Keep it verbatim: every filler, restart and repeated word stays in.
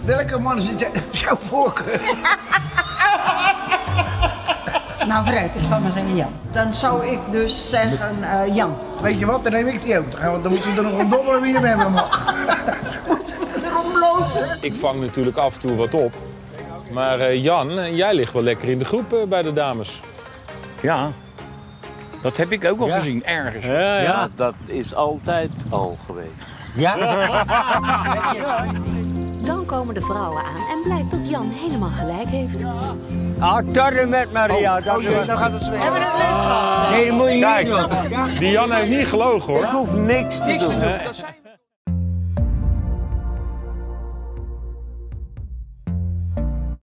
Welke man zit op jouw voorkeur? Nou, vooruit, ik zal maar zeggen Jan. Dan zou ik dus zeggen uh, Jan. Weet je wat, dan neem ik die ook. Want dan moet je er nog een dobbelen wie je met me mag. Erom loten. Ik vang natuurlijk af en toe wat op. Maar uh, Jan, jij ligt wel lekker in de groep uh, bij de dames. Ja, dat heb ik ook al ja. gezien, ergens. Ja, ja. ja, dat is altijd al geweest. Ja. Dan komen de vrouwen aan en blijkt dat Jan helemaal gelijk heeft. Ah, torren met Maria. Oh, oh jee, dan gaat het zwemmen. Hebben we het leuk gehad? Nee, dat moet je Kijk, niet doen. die Jan heeft niet gelogen, hoor. Ik hoef niks te Niks doen. te doen.